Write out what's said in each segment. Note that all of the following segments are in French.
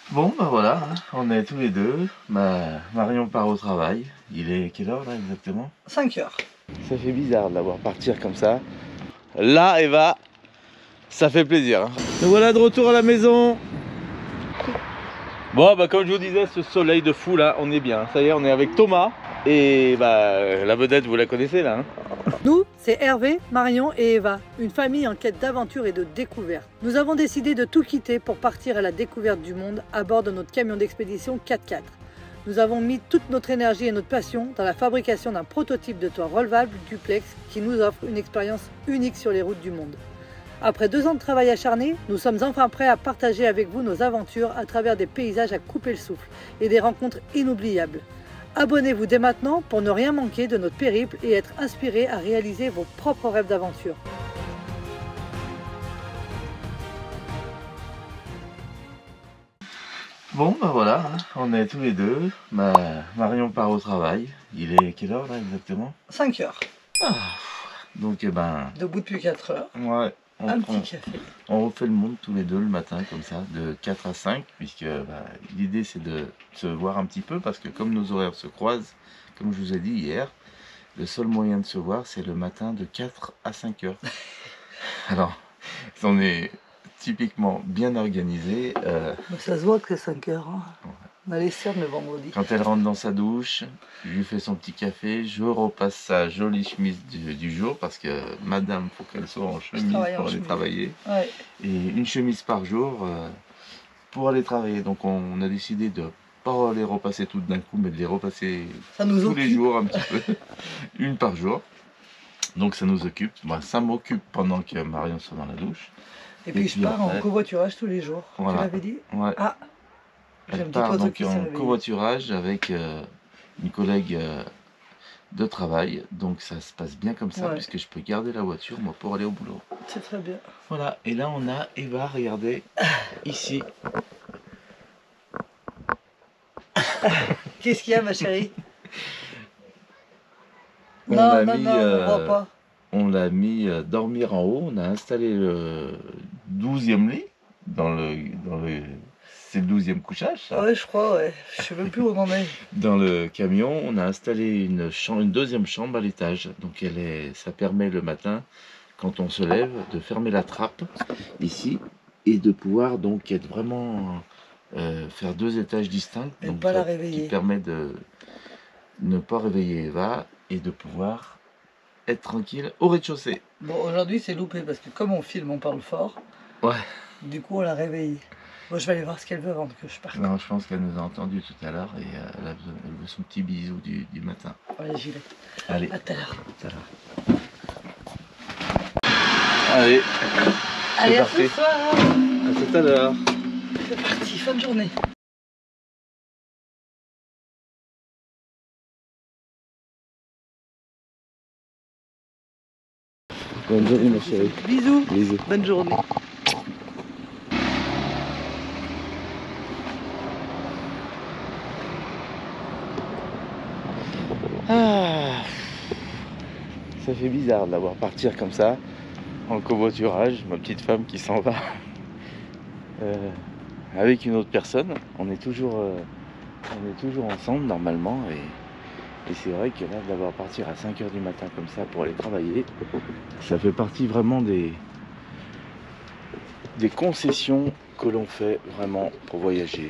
Bon bah voilà, hein, on est tous les deux. Marion part au travail. Il est quelle heure là exactement? 5 heures. Ça fait bizarre de la voir partir comme ça. Là Eva, ça fait plaisir. Hein. Nous voilà de retour à la maison. Bon bah comme je vous disais, ce soleil de fou là, on est bien. Ça y est, on est avec Thomas. Et bah la vedette, vous la connaissez là. Hein. Nous, c'est Hervé, Marion et Eva, une famille en quête d'aventure et de découverte. Nous avons décidé de tout quitter pour partir à la découverte du monde à bord de notre camion d'expédition 4x4. Nous avons mis toute notre énergie et notre passion dans la fabrication d'un prototype de toit relevable duplex qui nous offre une expérience unique sur les routes du monde. Après 2 ans de travail acharné, nous sommes enfin prêts à partager avec vous nos aventures à travers des paysages à couper le souffle et des rencontres inoubliables. Abonnez-vous dès maintenant pour ne rien manquer de notre périple et être inspiré à réaliser vos propres rêves d'aventure. Bon bah voilà, hein, on est tous les deux. Marion part au travail. Il est quelle heure là exactement? 5 heures. Donc eh ben... Debout depuis 4 heures. Ouais. Petit café. On refait le monde tous les deux le matin comme ça, de 4 à 5, puisque l'idée c'est de se voir un petit peu, parce que comme nos horaires se croisent, comme je vous ai dit hier, le seul moyen de se voir c'est le matin de 4 à 5 heures. Alors, on est typiquement bien organisé. Ça se voit que c'est 5 heures. Hein. Ouais. On a les cernes le vendredi. Quand elle rentre dans sa douche, je lui fais son petit café, je repasse sa jolie chemise du jour, parce que madame, faut qu'elle soit en chemise pour aller travailler. Ouais. Et une chemise par jour pour aller travailler. Donc on a décidé de pas les repasser toutes d'un coup, mais de les repasser tous les jours un petit peu, une par jour. Donc ça nous occupe. Moi, ça m'occupe pendant que Marion soit dans la douche. Et puis je pars en covoiturage tous les jours. Voilà. Tu l'avais dit? Ouais. Ah. Elle part donc en covoiturage avec une collègue de travail, donc ça se passe bien comme ça, puisque je peux garder la voiture moi pour aller au boulot. C'est très bien. Voilà, et là on a Eva, regardez, ici. Qu'est-ce qu'il y a ma chérie? On voit pas. On l'a mis dormir en haut, on a installé le 12e lit c'est le 12e couchage, ça. Ouais, je crois, ouais. Je sais même plus où on en est. Dans le camion, on a installé une deuxième chambre à l'étage. Donc ça permet le matin, quand on se lève, de fermer la trappe ici et de pouvoir donc être vraiment faire 2 étages distincts. Et donc pas la réveiller. Qui permet de ne pas réveiller Eva et de pouvoir être tranquille au rez-de-chaussée. Bon, aujourd'hui c'est loupé parce que comme on filme, on parle fort. Ouais. Du coup, on l'a réveillée. Bon, je vais aller voir ce qu'elle veut avant que je parte. Non, je pense qu'elle nous a entendu tout à l'heure et elle veut son petit bisou du matin. Allez, j'y vais. Allez. À tout à l'heure. Allez. Allez, à ce soir. À tout à l'heure. C'est parti, fin de journée. Bonne journée ma chérie. Bisous. Bisous. Bonne journée. Ça fait bizarre de la voir partir comme ça, en covoiturage, ma petite femme qui s'en va avec une autre personne. On est toujours ensemble normalement et c'est vrai que là de la voir partir à 5 h du matin comme ça pour aller travailler, ça fait partie vraiment des concessions que l'on fait vraiment pour voyager.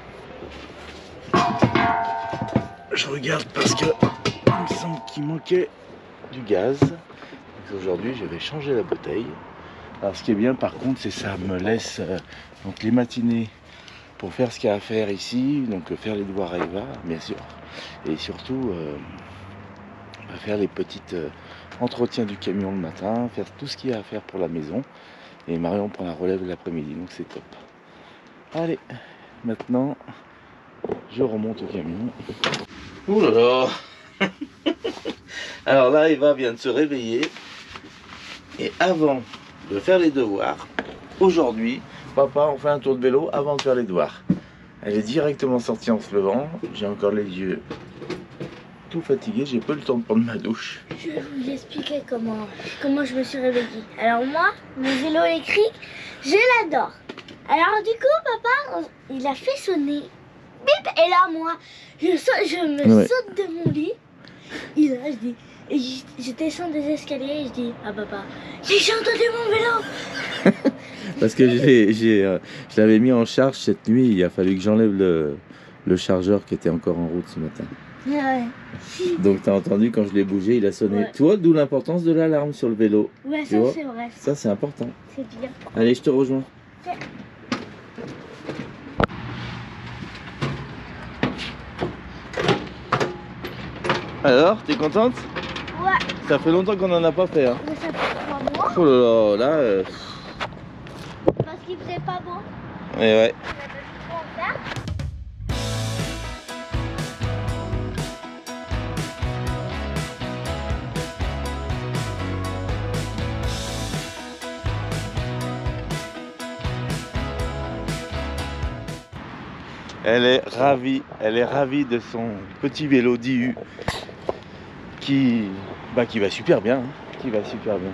Je regarde parce que il me semble qu'il manquait du gaz. Aujourd'hui je vais changer la bouteille. Alors ce qui est bien par contre, c'est ça me laisse donc les matinées pour faire ce qu'il y a à faire ici, donc faire les devoirs à Eva bien sûr, et surtout faire les petites entretiens du camion le matin, faire tout ce qu'il y a à faire pour la maison, et Marion prend la relève l'après-midi, donc c'est top. Allez, maintenant je remonte au camion. Ouh là là. Alors là Eva vient de se réveiller et avant de faire les devoirs, aujourd'hui papa on fait un tour de vélo avant de faire les devoirs. Elle est directement sortie en se levant, j'ai encore les yeux tout fatigué, j'ai pas eu le temps de prendre ma douche. Je vais vous expliquer comment je me suis réveillée. Alors moi, le vélo électrique, je l'adore. Alors du coup, papa, il a fait sonner. Bip, et là, moi, je me saute de mon lit. Et là, je dis... Et je descends des escaliers et je dis à papa, j'ai entendu mon vélo. Parce que je l'avais mis en charge cette nuit, il a fallu que j'enlève le chargeur qui était encore en route ce matin. Ouais. Donc tu as entendu quand je l'ai bougé, il a sonné. Ouais. Tu vois, d'où l'importance de l'alarme sur le vélo. Ouais, tu ça vois, c'est vrai. ça c'est important. C'est bien. Allez, je te rejoins. Okay. Alors, t'es contente? Ouais. Ça fait longtemps qu'on en a pas fait. Hein. Mais ça fait 3 mois. Oh là là, Parce qu'il faisait pas beau. Et ouais. On avait plus trop en faire. Elle est ravie de son petit vélo DU qui va super bien, hein, qui va super bien.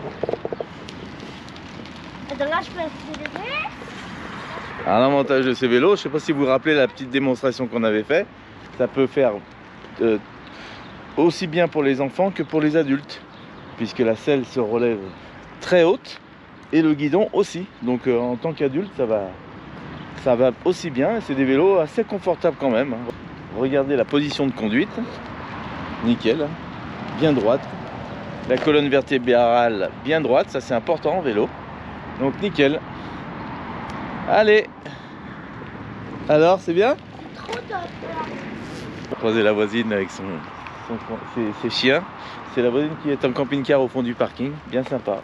Donc là, je peux accélérer. Un avantage de ces vélos, je sais pas si vous vous rappelez la petite démonstration qu'on avait fait, ça peut faire aussi bien pour les enfants que pour les adultes, puisque la selle se relève très haute et le guidon aussi. Donc en tant qu'adulte, ça va aussi bien. C'est des vélos assez confortables quand même. Regardez la position de conduite, nickel, bien droite. La colonne vertébrale bien droite, ça c'est important en vélo. Donc nickel. Allez. Alors, c'est bien? Trop top. Croiser la voisine avec ses chiens. C'est la voisine qui est en camping-car au fond du parking. Bien sympa.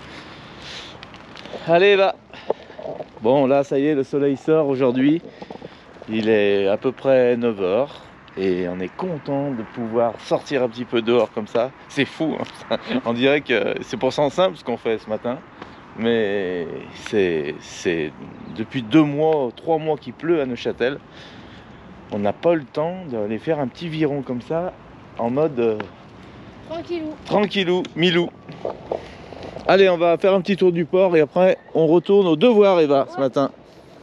Allez là. Bon là ça y est, le soleil sort aujourd'hui. Il est à peu près 9 h. Et on est content de pouvoir sortir un petit peu dehors comme ça. C'est fou, hein. On dirait que c'est pourtant simple ce qu'on fait ce matin. Mais c'est depuis 2 mois, 3 mois qu'il pleut à Neuchâtel. On n'a pas eu le temps d'aller faire un petit viron comme ça, en mode tranquillou, milou. Allez, on va faire un petit tour du port et après on retourne au devoir, Eva, ce matin.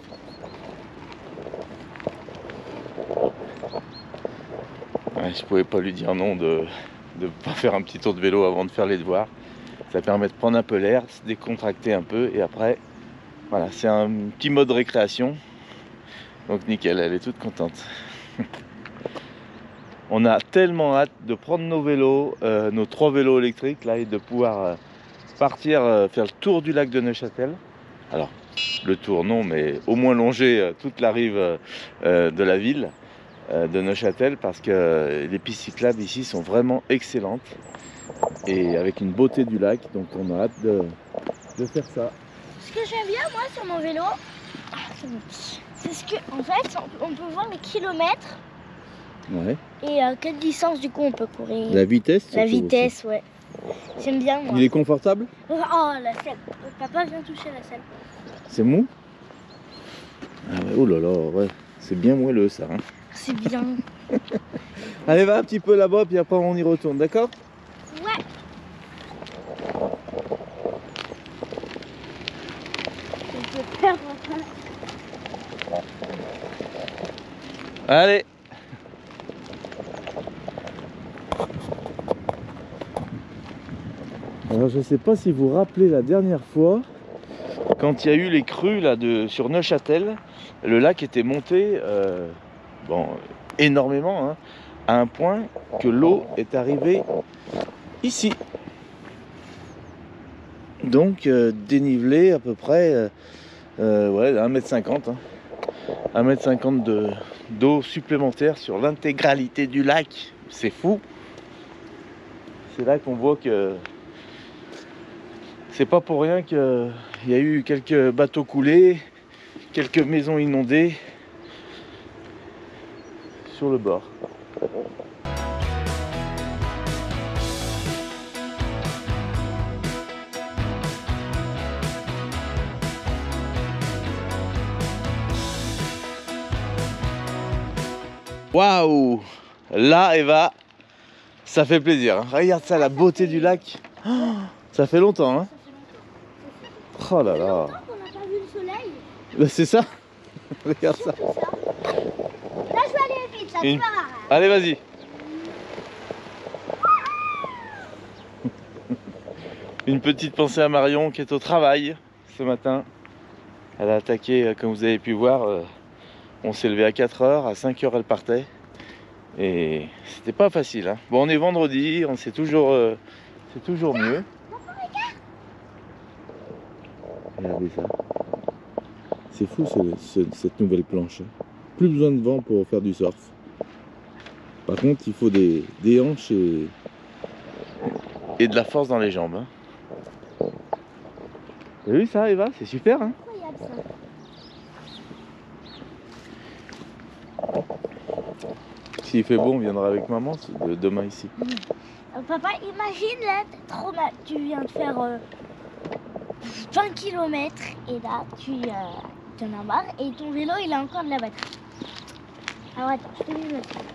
Ouais, je pouvais pas lui dire non de pas faire un petit tour de vélo avant de faire les devoirs. Ça permet de prendre un peu l'air, se décontracter un peu et après, voilà, c'est un petit mode récréation. Donc nickel, elle est toute contente. On a tellement hâte de prendre nos vélos, nos 3 vélos électriques là, et de pouvoir partir faire le tour du lac de Neuchâtel. Alors, le tour non, mais au moins longer toute la rive de la ville de Neuchâtel parce que les pistes cyclables ici sont vraiment excellentes. Et avec une beauté du lac, donc on a hâte de faire ça. Ce que j'aime bien moi sur mon vélo, c'est ce que en fait on peut voir les kilomètres. Ouais. Et à quelle distance du coup on peut courir. La vitesse. La vitesse, ouais. J'aime bien moi. Il est confortable? Oh la selle. Papa vient toucher la selle. C'est mou? Ah ouais, oh là là, ouais. C'est bien moelleux ça. Hein. C'est bien. Allez, va un petit peu là-bas, puis après on y retourne, d'accord? Ouais. Je peux perdre ça. Allez. Alors je sais pas si vous vous rappelez la dernière fois, quand il y a eu les crues là, sur Neuchâtel, le lac était monté énormément, hein, à un point que l'eau est arrivée ici. Donc dénivelé à peu près ouais, 1,50 m. Hein. 1,50 m d'eau supplémentaire sur l'intégralité du lac. C'est fou. C'est là qu'on voit que c'est pas pour rien qu'il y a eu quelques bateaux coulés, quelques maisons inondées sur le bord. Waouh! Là, Eva, ça fait plaisir. Regarde ça, la beauté du lac. Oh, ça fait longtemps, hein? Oh là là! On n'a pas vu le soleil. Bah, c'est ça. Regarde ça. Là, je vais aller vite, là, tu Une- vas voir. Allez, vas-y. Une petite pensée à Marion qui est au travail ce matin. Elle a attaqué, comme vous avez pu voir, on s'est levé à 4 h, à 5 h elle partait. Et c'était pas facile. Hein. Bon, on est vendredi, c'est toujours mieux. Regardez ça. C'est fou cette nouvelle planche. Plus besoin de vent pour faire du surf. Par contre, il faut des hanches et de la force dans les jambes. Hein. T'as vu ça, Eva? C'est super, hein? Incroyable ça. S'il fait beau, on viendra avec maman demain ici. Papa, imagine là, tu viens de faire 20 km et là, tu en as marre et ton vélo, il a encore de la batterie. Alors attends, je te mets le truc.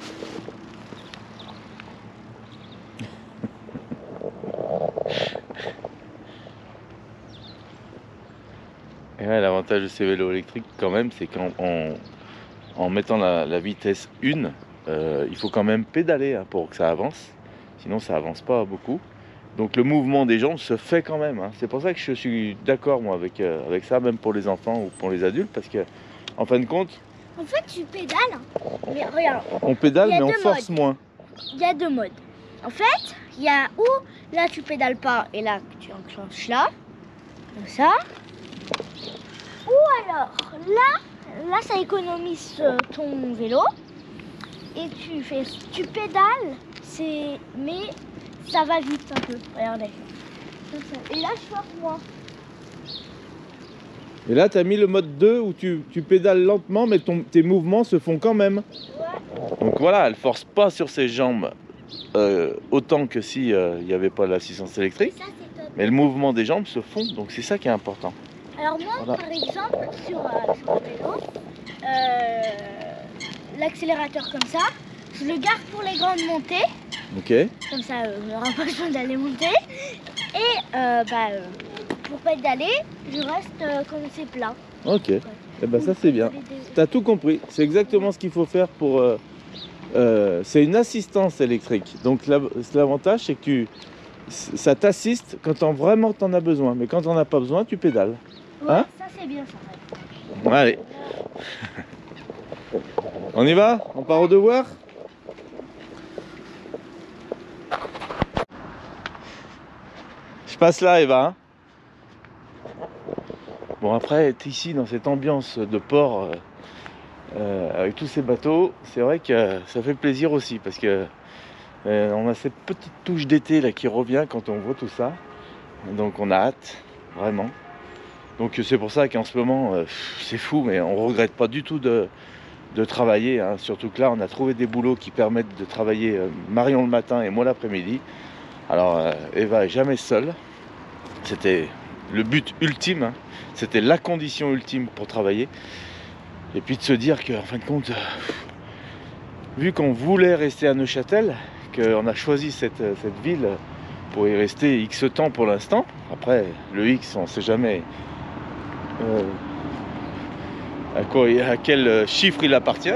Et ouais, l'avantage de ces vélos électriques quand même, c'est qu'en mettant la vitesse 1, il faut quand même pédaler hein, pour que ça avance. Sinon ça avance pas beaucoup. Donc le mouvement des jambes se fait quand même. Hein. C'est pour ça que je suis d'accord moi avec ça, même pour les enfants ou pour les adultes, parce que en fin de compte, En fait, tu pédales, mais regarde, on pédale Il y a mais on deux force moins. il y a deux modes. En fait, il y a où là tu pédales pas et là tu enclenches là, comme ça. Ou alors là ça économise ton vélo et tu pédales, mais ça va vite un peu. Regardez. Comme ça. Et là je force moins. Et là tu as mis le mode 2 où tu pédales lentement mais tes mouvements se font quand même. Ouais. Donc voilà, elle force pas sur ses jambes autant que si il n'y avait pas l'assistance Et électrique. ça c'est top. Mais le mouvement des jambes se font, donc c'est ça qui est important. Alors moi, Voilà. par exemple, sur le vélo, l'accélérateur comme ça, je le garde pour les grandes montées, Ok. comme ça on n'aura pas besoin d'aller monter. Et pour pédaler, je reste comme c'est plat. Ok. Et ben ça c'est bien. T'as tout compris. C'est exactement ce qu'il faut faire pour. C'est une assistance électrique. Donc l'avantage c'est que ça t'assiste quand vraiment t'en as besoin. Mais quand t'en as pas besoin, tu pédales. Ouais, Hein ça c'est bien ça. Allez. On y va? On part au devoir? Je passe là, Eva. Hein. Bon, après, être ici dans cette ambiance de port avec tous ces bateaux, c'est vrai que ça fait plaisir aussi parce que on a cette petite touche d'été là qui revient quand on voit tout ça. Donc on a hâte, vraiment. Donc c'est pour ça qu'en ce moment, c'est fou, mais on regrette pas du tout de travailler. Hein. Surtout que là, on a trouvé des boulots qui permettent de travailler Marion le matin et moi l'après-midi. Alors Eva est jamais seule. C'était le but ultime, hein. C'était la condition ultime pour travailler. Et puis de se dire qu'en fin de compte, vu qu'on voulait rester à Neuchâtel, qu'on a choisi cette ville pour y rester X temps pour l'instant. Après, le X, on ne sait jamais à quel chiffre il appartient.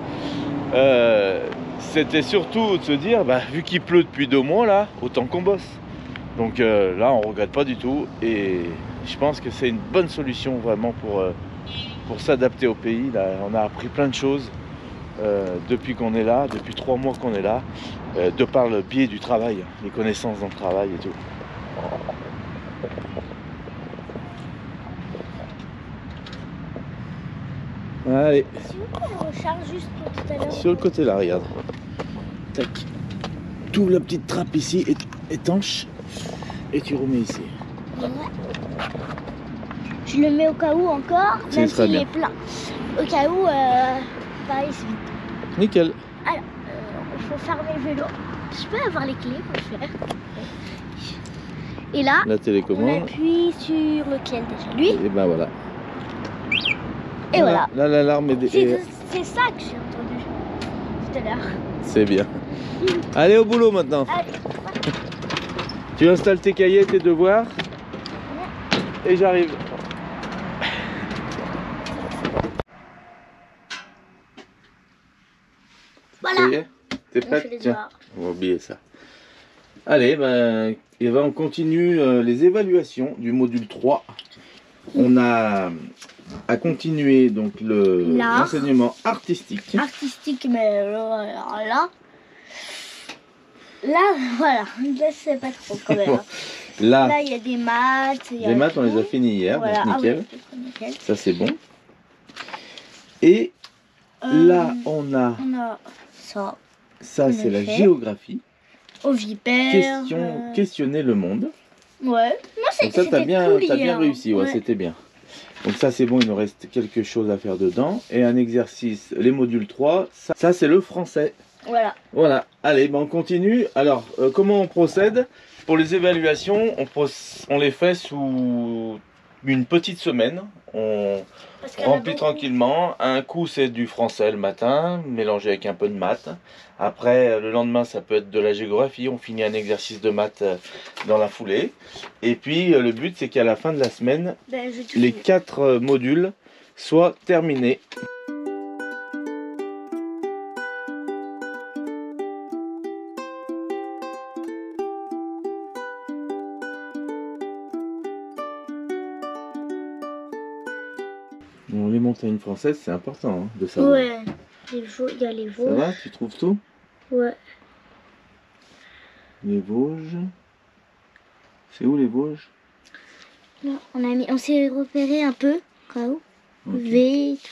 C'était surtout de se dire, bah, vu qu'il pleut depuis 2 mois, là, autant qu'on bosse. Donc là, on ne regrette pas du tout. Et je pense que c'est une bonne solution vraiment pour s'adapter au pays. Là, on a appris plein de choses depuis qu'on est là, depuis 3 mois qu'on est là, de par le biais du travail, les connaissances dans le travail et tout. Allez, Si vous pouvez recharger juste pour tout à l'heure. sur le côté là, regarde. Tac. Tu ouvres la petite trappe ici, étanche, et tu remets ici. Ouais. Je le mets au cas où encore, Ça même serait s'il bien. est plein. Au cas où, pareil, c'est vite. Nickel. Alors, il faut fermer le vélo. Je peux avoir les clés pour le faire. Et là, La on télécommande. appuie sur lequel déjà? Lui. Et ben voilà. Et voilà. Là, l'alarme est... C'est ça que j'ai entendu tout à l'heure. C'est bien. Allez au boulot maintenant. Allez, Tu installes tes cahiers, tes devoirs. Et j'arrive. Voilà. Ça y est? T'es On fait prête? les Tiens, devoirs. on va oublier ça. Allez, ben, Eva, on continue les évaluations du module 3. On a à continuer donc L'art. l'enseignement artistique. Artistique, mais alors là, voilà, là c'est pas trop quand même. Là, Là, il y a des maths. Il y a les maths, on les a tout. finis hier, Voilà. donc Ah nickel. oui, nickel. Ça, c'est bon. Et là, on a, On a ça. ça, on c'est a la fait. géographie. Ovipère. Questionner le monde. Ouais. Moi, Donc ça, t'as bien, cool t'as bien hier. réussi, ouais, Ouais. c'était bien. Donc ça, c'est bon, il nous reste quelque chose à faire dedans. Et un exercice, les modules 3, ça c'est le français. Voilà. Voilà, allez, ben on continue. Alors, comment on procède? Pour les évaluations, on les fait sous une petite semaine. On Parce qu'il y en a remplit beaucoup. tranquillement. Un coup, c'est du français le matin, mélangé avec un peu de maths. Après, le lendemain, ça peut être de la géographie. On finit un exercice de maths dans la foulée. Et puis, le but, c'est qu'à la fin de la semaine, Ben, je te les dis. 4 modules soient terminés. Bon, les montagnes françaises, c'est important hein, de savoir. Ouais. Il y a les Ça Vosges. va? Tu trouves tout? Ouais. Les Vosges. C'est où les Vosges? Non, on s'est repéré un peu. Quoi? Ok. V et tout.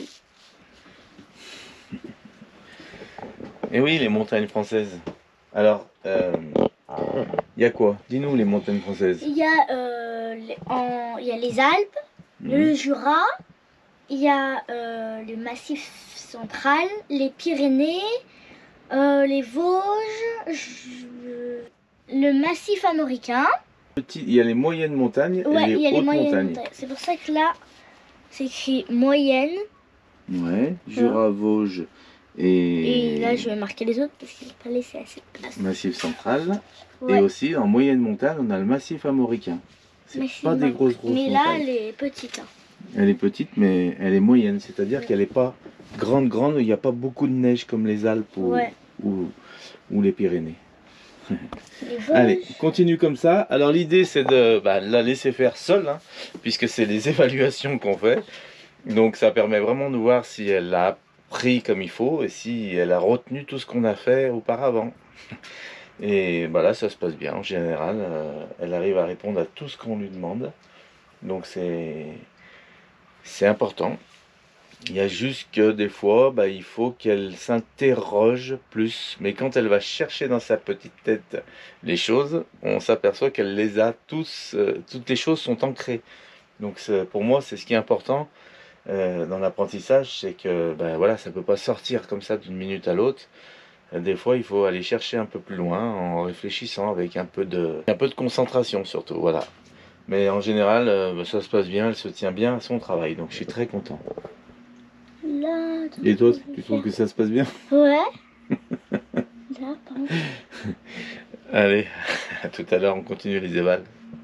Et oui, les montagnes françaises. Alors, il y a quoi? Dis-nous les montagnes françaises. Il y a, il y a les Alpes, le Jura, il y a le Massif central, les Pyrénées, les Vosges, le Massif américain. Il y a les moyennes montagnes Ouais, et il y les a les hautes moyennes montagnes. montagnes. C'est pour ça que là, c'est écrit moyenne. Ouais, Jura, Vosges et, Et là, je vais marquer les autres parce qu'il n'a pas laissé assez de place. Massif central. Ouais. Et aussi, en moyenne montagne, on a le massif américain. C'est Massif pas des grosses Mais là, montagnes. elle est petite. Hein. Elle est petite, mais elle est moyenne. C'est-à-dire qu'elle n'est pas grande. Il n'y a pas beaucoup de neige comme les Alpes Ouais. ou les Pyrénées. Les Vosges. Allez, continue comme ça. Alors l'idée, c'est de la laisser faire seule, hein, puisque c'est les évaluations qu'on fait. Donc ça permet vraiment de voir si elle a appris comme il faut et si elle a retenu tout ce qu'on a fait auparavant. Et là, ça se passe bien. En général, elle arrive à répondre à tout ce qu'on lui demande. Donc c'est important. Il y a juste que des fois, il faut qu'elle s'interroge plus. Mais quand elle va chercher dans sa petite tête les choses, on s'aperçoit qu'elle les a tous. Toutes les choses sont ancrées. Donc pour moi, c'est ce qui est important dans l'apprentissage, c'est que ça ne peut pas sortir comme ça d'une minute à l'autre. Des fois, il faut aller chercher un peu plus loin en réfléchissant avec un peu de concentration surtout. Voilà. Mais en général, ça se passe bien, elle se tient bien à son travail. Donc je suis très content. Là, Et toi, tu trouves que ça se passe bien? Ouais. Là, pardon. Allez, à tout à l'heure, on continue les évals.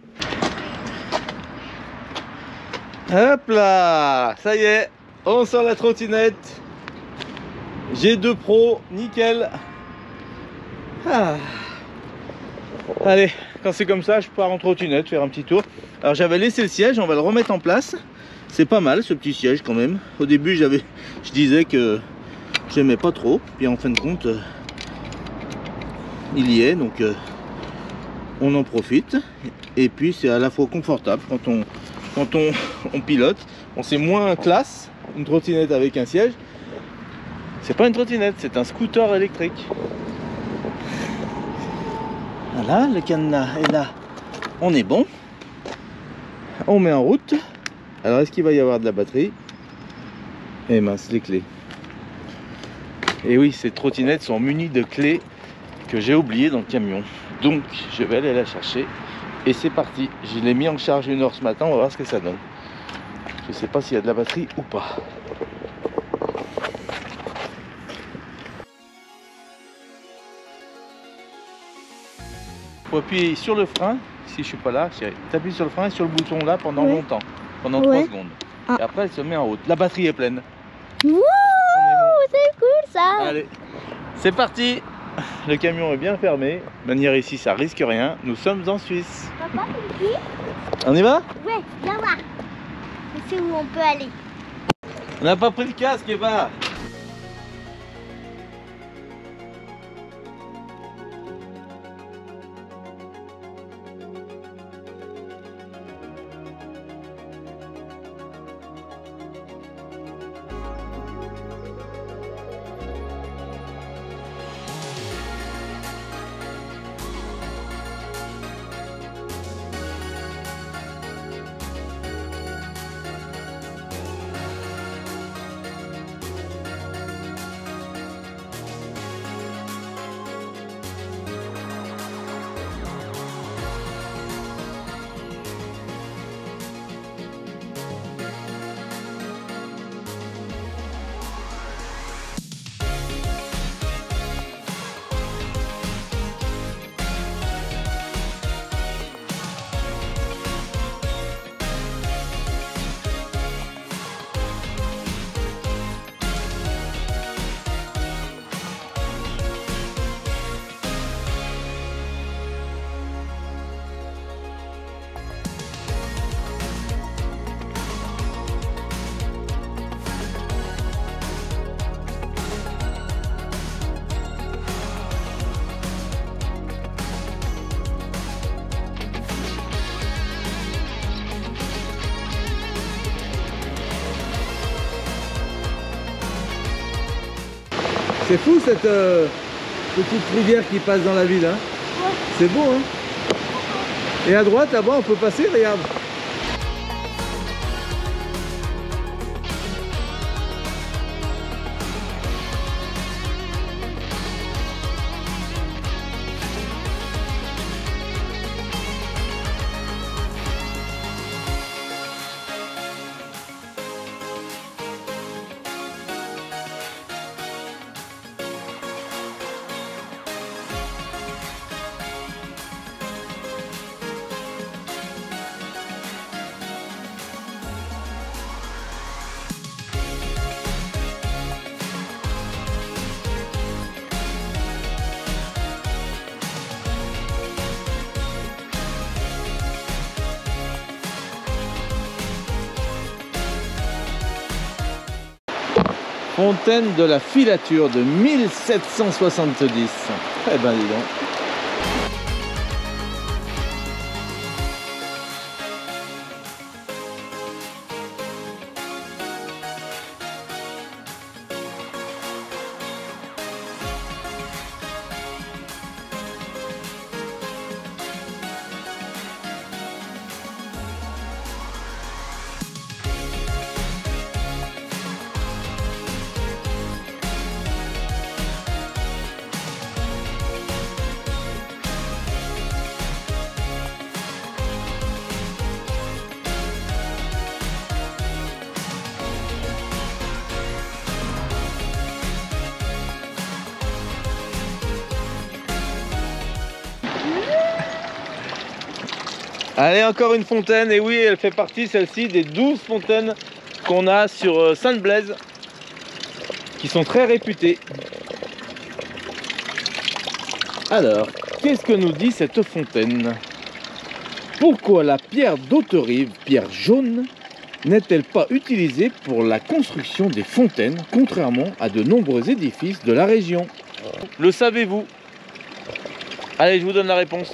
Hop là, ça y est, on sort la trottinette. G2 Pro, nickel. Ah. Allez, quand c'est comme ça, je pars en trottinette faire un petit tour. Alors j'avais laissé le siège, on va le remettre en place. C'est pas mal ce petit siège quand même. Au début, je disais que j'aimais pas trop, puis en fin de compte, il y est, donc on en profite. Et puis c'est à la fois confortable quand on pilote. Bon, c'est moins classe une trottinette avec un siège. C'est pas une trottinette, c'est un scooter électrique. Voilà, le cadenas est là. On est bon. On met en route. Alors, est-ce qu'il va y avoir de la batterie? Eh mince, les clés. Et oui, ces trottinettes sont munies de clés que j'ai oubliées dans le camion. Donc, je vais aller la chercher. Et c'est parti. Je l'ai mis en charge 1 heure ce matin. On va voir ce que ça donne. Je sais pas s'il y a de la batterie ou pas. Faut appuyer sur le frein. Si je suis pas là, tu appuies sur le frein et sur le bouton là pendant longtemps. Pendant 3 secondes. Ah. Et après, elle se met en route. La batterie est pleine. Wouh, c'est cool ça. Allez, C'est parti. Le camion est bien fermé. Venir ici, ça risque rien. Nous sommes en Suisse. Papa, ici? On y va? Ouais, viens voir. Je sais où on peut aller. On n'a pas pris le casque, Eva. C'est fou cette petite rivière qui passe dans la ville, hein. Ouais. C'est beau, hein. Et à droite, là-bas, on peut passer, regarde. Fontaine de la filature de 1770. Eh ben dis donc. Allez, encore une fontaine, et oui, elle fait partie, celle-ci, des 12 fontaines qu'on a sur Sainte-Blaise, qui sont très réputées. Alors, qu'est-ce que nous dit cette fontaine? Pourquoi la pierre d'Hauterive, pierre jaune, n'est-elle pas utilisée pour la construction des fontaines, contrairement à de nombreux édifices de la région? Le savez-vous? Allez, je vous donne la réponse.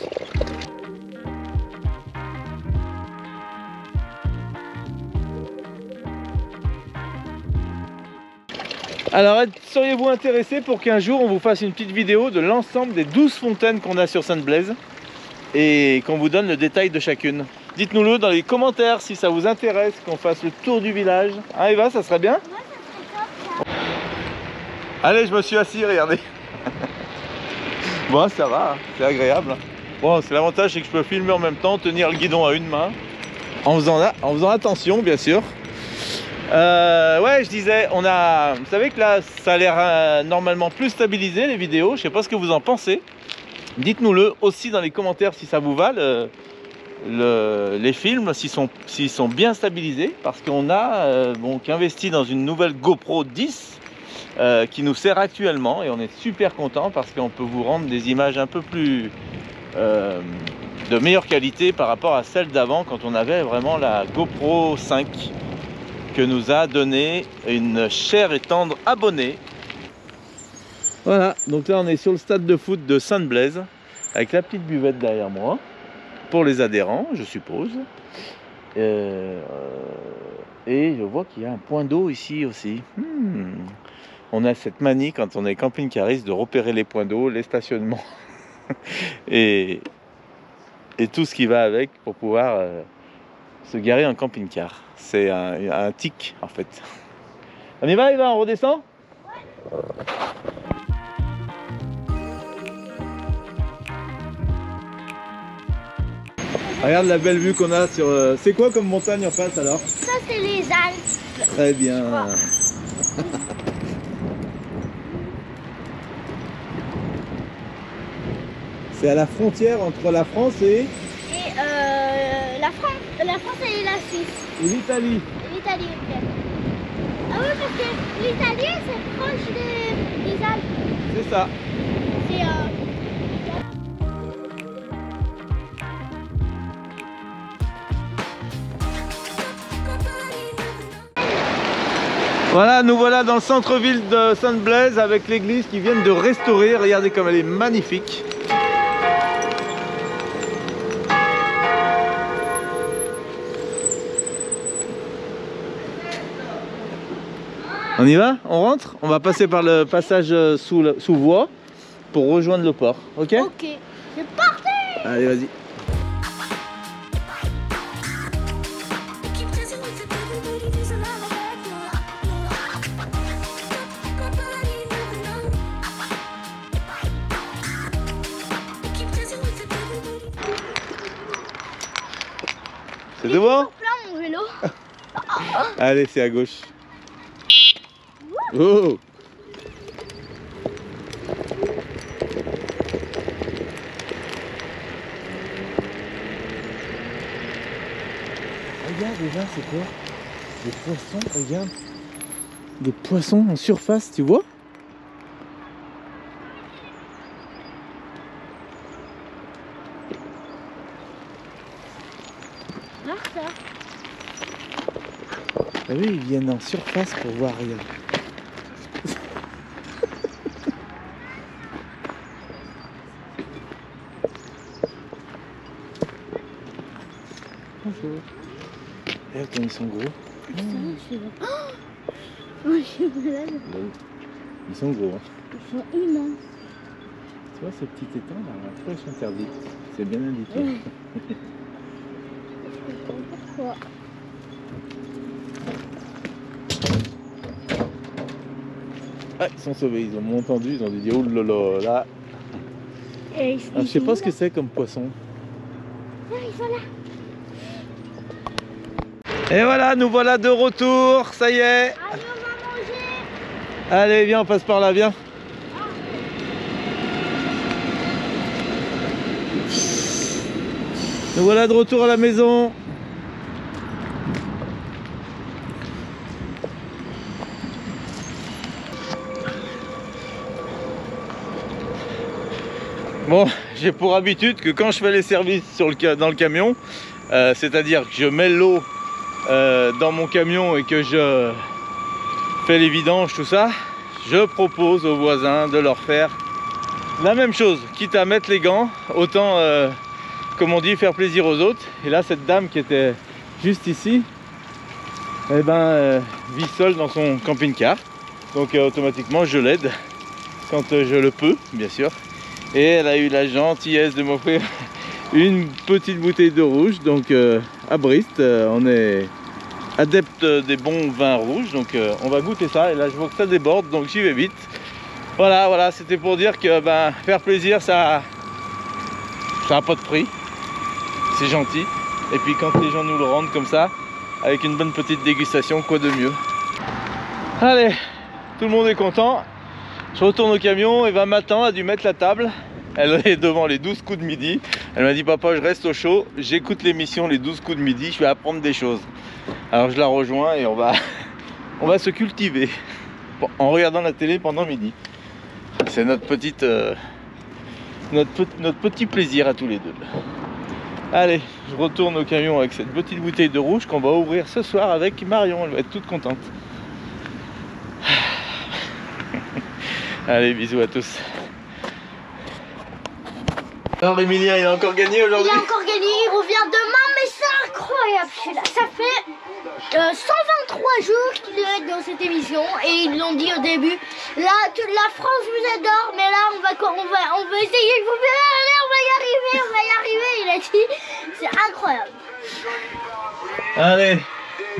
Alors, seriez-vous intéressé pour qu'un jour on vous fasse une petite vidéo de l'ensemble des 12 fontaines qu'on a sur Sainte-Blaise et qu'on vous donne le détail de chacune? Dites-nous-le dans les commentaires si ça vous intéresse qu'on fasse le tour du village. Hein, Eva, ça serait bien? Moi, ça serait top, ça. Allez, je me suis assis, regardez. Bon, ça va, c'est agréable. Bon, c'est l'avantage, c'est que je peux filmer en même temps, tenir le guidon à une main, en faisant attention, bien sûr. Ouais, je disais, on a, vous savez que là, ça a l'air normalement plus stabilisé les vidéos. Je sais pas ce que vous en pensez. Dites-nous-le aussi dans les commentaires si ça vous va les films, s'ils sont bien stabilisés, parce qu'on a investi dans une nouvelle GoPro 10 qui nous sert actuellement et on est super content parce qu'on peut vous rendre des images un peu plus de meilleure qualité par rapport à celle d'avant quand on avait vraiment la GoPro 5 que nous a donné une chère et tendre abonnée. Voilà, donc là on est sur le stade de foot de Sainte-Blaise avec la petite buvette derrière moi pour les adhérents, je suppose. Et je vois qu'il y a un point d'eau ici aussi. On a cette manie quand on est camping-cariste de repérer les points d'eau, les stationnements et tout ce qui va avec pour pouvoir se garer en camping-car. C'est un tic en fait. On y va, on redescend ? Ouais. Regarde la belle vue qu'on a sur... C'est quoi comme montagne en face alors? Ça c'est les Alpes. Très bien. Wow. C'est à la frontière entre la France et... la France et la Suisse. Et l'Italie. Et l'Italie, ok. Ah oui, parce que l'Italie c'est proche des Alpes. C'est ça. C'est Voilà, nous voilà dans le centre-ville de Sainte-Blaise avec l'église qui viennent de restaurer. Regardez comme elle est magnifique. On y va? On rentre? On va passer par le passage sous voie pour rejoindre le port. Ok? ok. C'est parti! Allez, vas-y. C'est de bon? Plein mon vélo. Allez, c'est à gauche. Oh! Regarde déjà, c'est quoi? Des poissons, regarde. Des poissons en surface, tu vois? Ça. Ah oui, ils viennent en surface pour voir, regarde. Bonjour. Regarde comme ils sont gros. Ils sont gros. Hein. Ils sont immenses. Tu vois, ces petits étangs, là, après, ils sont interdits. C'est bien indiqué. Pourquoi? Ah, ils sont sauvés, ils ont entendu, ils ont dit oh là là, là. Ah, je sais pas ce que c'est comme poisson. Non, ils sont là. Et voilà, nous voilà de retour, ça y est. Allez, on va manger. Allez, viens, on passe par là, viens. Nous voilà de retour à la maison. Bon, j'ai pour habitude que quand je fais les services dans le camion, c'est-à-dire que je mets l'eau dans mon camion et que je fais les vidanges, tout ça, je propose aux voisins de leur faire la même chose, quitte à mettre les gants, autant, comme on dit, faire plaisir aux autres. Et là, cette dame qui était juste ici, eh ben, vit seule dans son camping-car, donc automatiquement je l'aide quand je le peux, bien sûr. Et elle a eu la gentillesse de m'offrir une petite bouteille de rouge. Donc à Brest, on est adepte des bons vins rouges. Donc on va goûter ça. Et là je vois que ça déborde, donc j'y vais vite. Voilà, c'était pour dire que ben, faire plaisir, ça a pas de prix. C'est gentil. Et puis quand les gens nous le rendent comme ça, avec une bonne petite dégustation, quoi de mieux. Allez, tout le monde est content. Je retourne au camion, Eva m'attend, a dû mettre la table. Elle est devant les 12 coups de midi. Elle m'a dit papa, je reste au chaud, j'écoute l'émission les 12 coups de midi, je vais apprendre des choses. Alors je la rejoins et on va se cultiver. en regardant la télé pendant midi. C'est notre petite notre petit plaisir à tous les deux. Allez, je retourne au camion avec cette petite bouteille de rouge qu'on va ouvrir ce soir avec Marion. Elle va être toute contente. Allez, bisous à tous. Alors Emilien, il a encore gagné aujourd'hui? Il a encore gagné, il revient demain, mais c'est incroyable celui-là. Ça fait 123 jours qu'il est dans cette émission et ils l'ont dit au début. Là, la France vous adore, mais là on va essayer de vous faire. Allez, on va y arriver. Il a dit, c'est incroyable. Allez.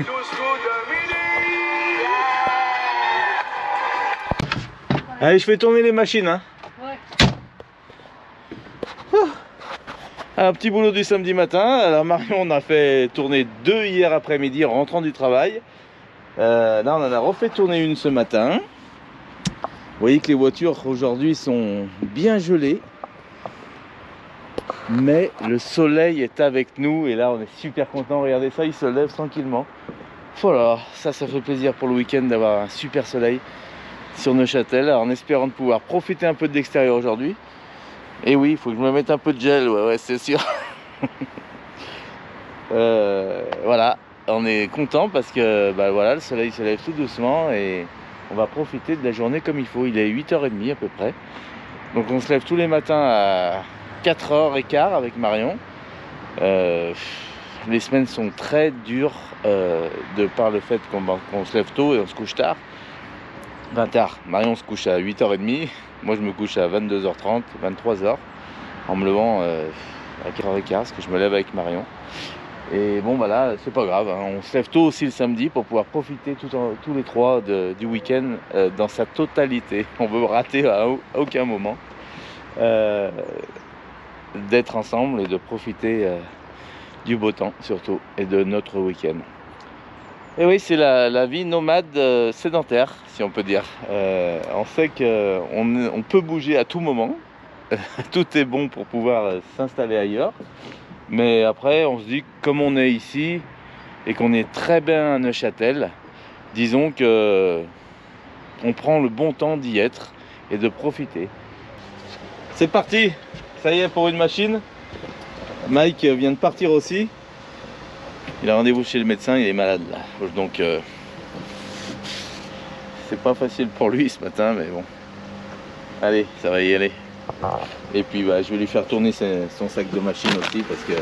Allez, je fais tourner les machines, hein. Un petit boulot du samedi matin. Alors Marion, on a fait tourner 2 hier après-midi en rentrant du travail. Là on en a refait tourner une ce matin. Vous voyez que les voitures aujourd'hui sont bien gelées. Mais le soleil est avec nous et là on est super content. Regardez ça, il se lève tranquillement. Voilà, ça fait plaisir pour le week-end d'avoir un super soleil sur Neuchâtel. Alors, en espérant de pouvoir profiter un peu de l'extérieur aujourd'hui. Et oui, il faut que je me mette un peu de gel, ouais c'est sûr. Voilà, on est content parce que bah, voilà, le soleil se lève tout doucement et on va profiter de la journée comme il faut. Il est 8h30 à peu près. Donc on se lève tous les matins à 4h15 avec Marion. Les semaines sont très dures de par le fait qu'on se lève tôt et on se couche tard. Enfin tard, Marion se couche à 8h30. Moi je me couche à 22h30, 23h en me levant à 4h15 parce que je me lève avec Marion. Et bon bah là c'est pas grave, hein. On se lève tôt aussi le samedi pour pouvoir profiter tous les trois du week-end dans sa totalité. On veut rater à aucun moment d'être ensemble et de profiter du beau temps surtout et de notre week-end. Et oui, c'est la vie nomade sédentaire, si on peut dire. On sait qu'on peut bouger à tout moment. Tout est bon pour pouvoir s'installer ailleurs. Mais après, on se dit que comme on est ici et qu'on est très bien à Neuchâtel, disons que on prend le bon temps d'y être et de profiter. C'est parti, ça y est pour une machine. Mike vient de partir aussi. Il a rendez-vous chez le médecin, il est malade là. Donc c'est pas facile pour lui ce matin, mais bon. Allez, ça va y aller. Et puis bah, je vais lui faire tourner son sac de machine aussi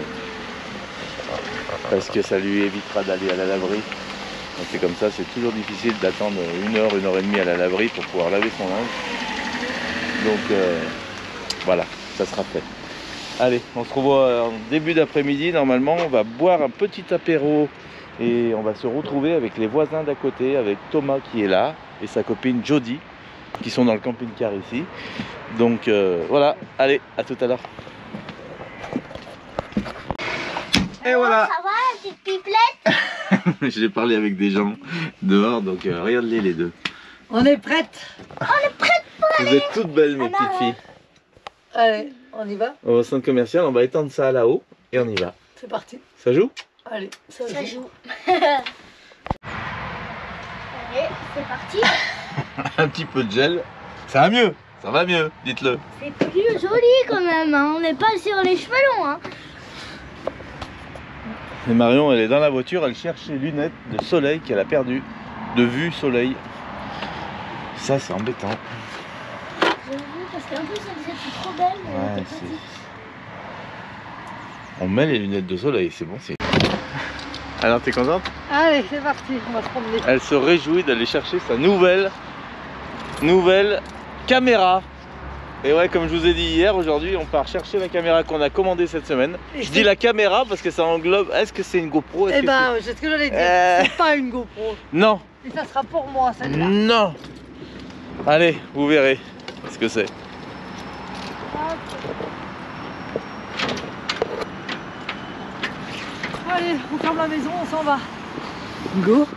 parce que ça lui évitera d'aller à la laverie. Donc c'est comme ça, c'est toujours difficile d'attendre 1h et demie à la laverie pour pouvoir laver son linge. Donc voilà, ça sera fait. Allez, on se revoit en début d'après-midi. Normalement, on va boire un petit apéro et on va se retrouver avec les voisins d'à côté, avec Thomas qui est là et sa copine Jody qui sont dans le camping-car ici. Donc voilà, allez, à tout à l'heure. Et voilà. Ça va, la petite pipelette? J'ai parlé avec des gens dehors, donc regarde-les les deux. On est prêtes. On est prête pour Vous êtes toutes belles mes petites filles. Allez, on y va. On va au centre commercial, on va étendre ça là-haut et on y va. C'est parti. Ça joue? Allez, ça joue. Allez, c'est parti. Un petit peu de gel. Ça va mieux. Ça va mieux, dites-le. C'est plus joli quand même, hein. On n'est pas sur les cheveux longs. Hein. Et Marion, elle est dans la voiture, elle cherche ses lunettes de soleil qu'elle a perdues, de vue soleil. Ça, c'est embêtant. J'ai vu parce qu'en plus, elles étaient trop belles. Ouais, on met les lunettes de soleil, c'est bon. Alors, t'es contente? Allez, c'est parti, on va se promener. Elle se réjouit d'aller chercher sa nouvelle caméra. Et ouais, comme je vous ai dit hier, aujourd'hui on part chercher la caméra qu'on a commandée cette semaine. Je dis la caméra parce que ça englobe. Est-ce que c'est une GoPro? Eh ben, c'est ce que j'allais dire. C'est pas une GoPro. Non. Et ça sera pour moi, celle-là. Non. Allez, vous verrez ce que c'est. Allez, on ferme la maison, on s'en va. Go.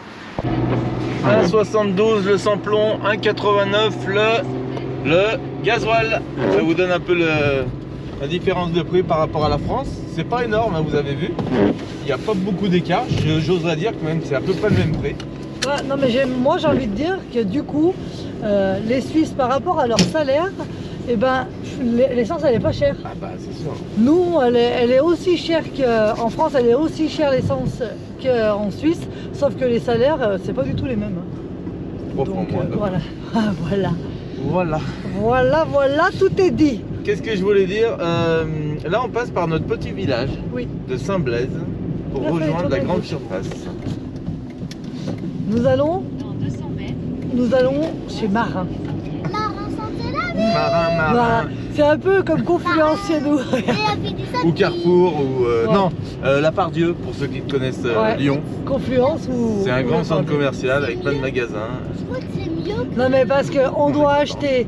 1,72 le sans-plomb, 1,89 le gasoil. Ça vous donne un peu la différence de prix par rapport à la France. C'est pas énorme, hein, vous avez vu. Il n'y a pas beaucoup d'écart. J'oserais dire que même c'est à peu près le même prix. Non mais moi j'ai envie de dire que du coup, les Suisses par rapport à leur salaire, eh ben, l'essence elle est pas chère. Ah bah c'est sûr. Nous, elle est aussi chère qu'en France, elle est aussi chère l'essence qu'en Suisse, sauf que les salaires, c'est pas du tout les mêmes. Donc voilà. Voilà, tout est dit. Qu'est-ce que je voulais dire? Là on passe par notre petit village de Saint-Blaise pour rejoindre la grande surface. Nous allons chez Marin. Marin. Voilà. C'est un peu comme Confluence chez nous. Ou Carrefour, ou non, La Part-Dieu pour ceux qui connaissent Lyon. Confluence ou... C'est un grand centre commercial avec plein de magasins. Je crois que c'est mieux. Non mais parce qu'on doit acheter...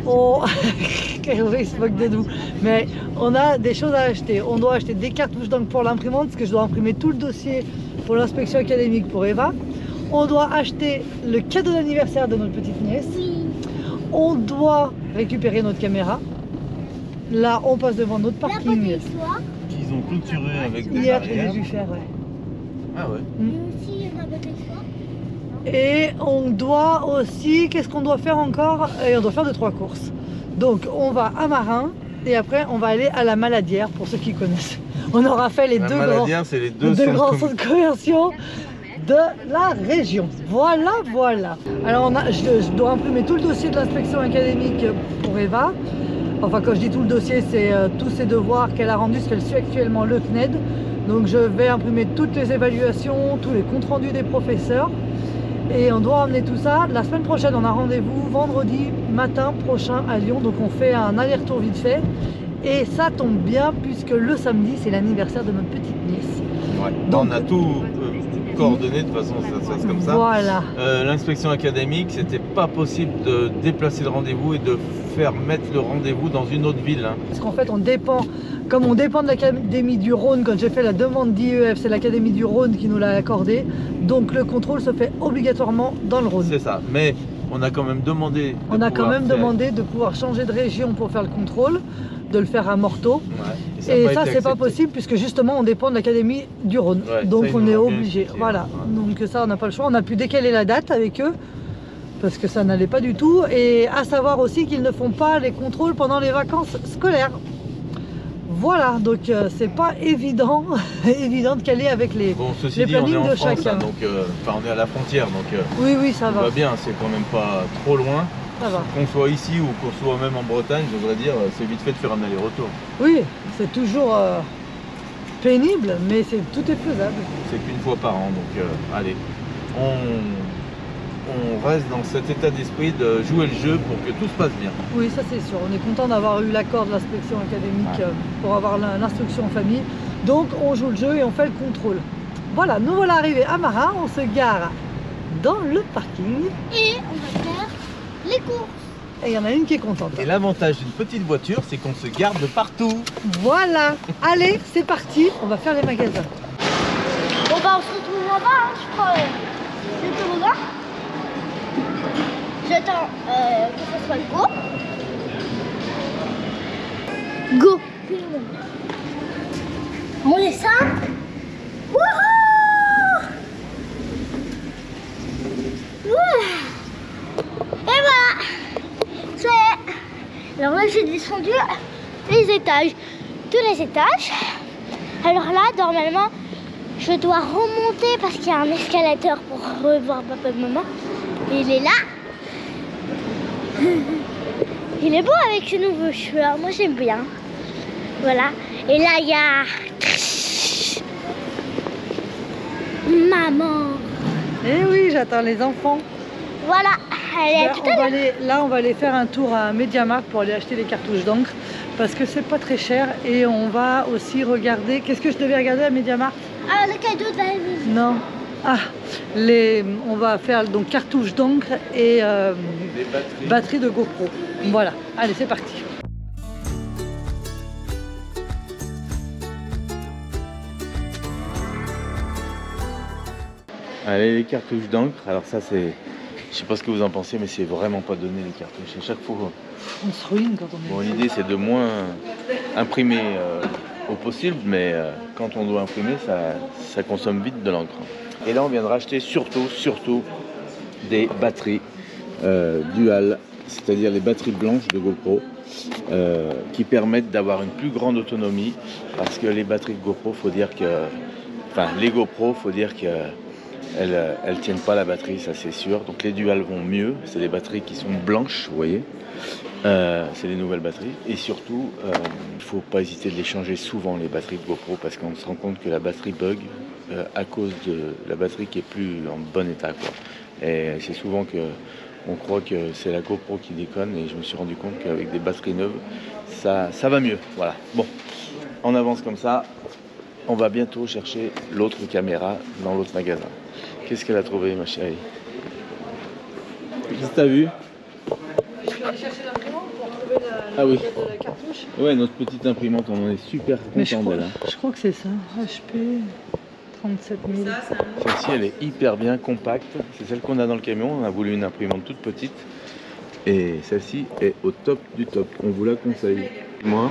Il se moque de nous. Mais on a des choses à acheter. On doit acheter des cartouches d'encre pour l'imprimante parce que je dois imprimer tout le dossier pour l'inspection académique pour Eva. On doit acheter le cadeau d'anniversaire de notre petite nièce. On doit récupérer notre caméra. Là, on passe devant notre parking. Ils ont clôturé avec des Hier, barrières. j'ai dû faire, ouais. Ah ouais. Aussi, il y en a peut-être Et on doit aussi, qu'est-ce qu'on doit faire encore? Et on doit faire 2-3 courses. Donc, on va à Marin et après, on va aller à la Maladière pour ceux qui connaissent. On aura fait les deux grands centres commerciaux de la région. Voilà. Alors je dois imprimer tout le dossier de l'inspection académique pour Eva. Enfin quand je dis tout le dossier, c'est tous ses devoirs qu'elle a rendus, parce qu'elle suit actuellement le CNED. Donc je vais imprimer toutes les évaluations, tous les comptes rendus des professeurs. Et on doit emmener tout ça. La semaine prochaine, on a rendez-vous vendredi matin prochain à Lyon. Donc on fait un aller-retour vite fait. Et ça tombe bien puisque le samedi, c'est l'anniversaire de notre petite nièce. Ouais. Donc, on a tout coordonné, de toute façon ça se passe comme ça. Voilà. L'inspection académique, c'était pas possible de déplacer le rendez-vous et de faire mettre le rendez-vous dans une autre ville. Hein. Parce qu'en fait, comme on dépend de l'Académie du Rhône, quand j'ai fait la demande d'IEF, c'est l'Académie du Rhône qui nous l'a accordé. Donc le contrôle se fait obligatoirement dans le Rhône. C'est ça, mais on a quand même demandé. De pouvoir changer de région pour faire le contrôle, de le faire à Morteau. Ouais, et ça, c'est pas possible puisque justement on dépend de l'Académie du Rhône. Ouais, donc ça, on est obligé. Expliqué, voilà. Ouais. Donc ça, on n'a pas le choix. On a pu décaler la date avec eux parce que ça n'allait pas du tout. Et à savoir aussi qu'ils ne font pas les contrôles pendant les vacances scolaires. Voilà, donc c'est pas évident de caler avec les plannings de chacun. Hein, donc, on est à la frontière, donc oui, ça va. Bien, c'est quand même pas trop loin. Ça va. Qu'on soit ici ou qu'on soit même en Bretagne, je voudrais dire, c'est vite fait de faire un aller-retour. Oui, c'est toujours pénible, mais tout est faisable. C'est qu'une fois par an, donc allez, on reste dans cet état d'esprit de jouer le jeu pour que tout se passe bien. Oui, ça c'est sûr. On est content d'avoir eu l'accord de l'inspection académique pour avoir l'instruction en famille. Donc on joue le jeu et on fait le contrôle. Voilà, nous voilà arrivés à Marin, on se gare dans le parking. Et on va faire les courses. Et il y en a une qui est contente. Et l'avantage d'une petite voiture, c'est qu'on se garde de partout. Voilà, allez, c'est parti, on va faire les magasins. Bon bah on se retrouve là-bas, hein, je crois. Le toboggan. J'attends que ça soit le go. Go. On est ça. Wouhou! Et voilà. C'est. Alors là j'ai descendu les étages. Tous les étages. Alors là, normalement, je dois remonter parce qu'il y a un escalator pour revoir papa et maman. Et il est là. Il est beau avec ses nouveaux cheveux, hein. Moi j'aime bien. Voilà. Et là il y a maman. Eh oui, j'attends les enfants. Voilà. Allez, à tout à l'heure. Là, on va aller faire un tour à MediaMarkt pour aller acheter les cartouches d'encre parce que c'est pas très cher et on va aussi regarder. Qu'est-ce que je devais regarder à MediaMarkt? Ah, le cadeau d'Alvise. Non. Ah, on va faire donc cartouches d'encre et batterie de GoPro. Voilà, allez c'est parti. Allez, les cartouches d'encre, alors ça c'est... Je sais pas ce que vous en pensez, mais c'est vraiment pas donné les cartouches. À chaque fois... On se ruine quand on est... Bon, l'idée c'est de moins imprimer au possible, mais quand on doit imprimer, ça consomme vite de l'encre. Et là on vient de racheter surtout des batteries dual, c'est-à-dire les batteries blanches de GoPro qui permettent d'avoir une plus grande autonomie, parce que les batteries de GoPro, faut dire que, enfin les GoPro, faut dire que elles tiennent pas la batterie, ça c'est sûr. Donc les dual vont mieux, c'est des batteries qui sont blanches, vous voyez. C'est les nouvelles batteries, et surtout il faut pas hésiter de les changer souvent, les batteries de GoPro, parce qu'on se rend compte que la batterie bug à cause de la batterie qui est plus en bon état, quoi. Et c'est souvent que on croit que c'est la GoPro qui déconne, et je me suis rendu compte qu'avec des batteries neuves ça va mieux. Voilà, bon, on avance comme ça. On va bientôt chercher l'autre caméra dans l'autre magasin. Qu'est-ce qu'elle a trouvé, ma chérie? Qu'est-ce que t'as vu? Je suis allée chercher l'imprimante pour trouver Ah oui. de la cartouche. Ouais, notre petite imprimante, on en est super Mais je content crois, d'elle. je crois que c'est ça, HP 37 000. Celle-ci, elle est hyper bien compacte. C'est celle qu'on a dans le camion. On a voulu une imprimante toute petite. Et celle-ci est au top du top. On vous la conseille. Moi,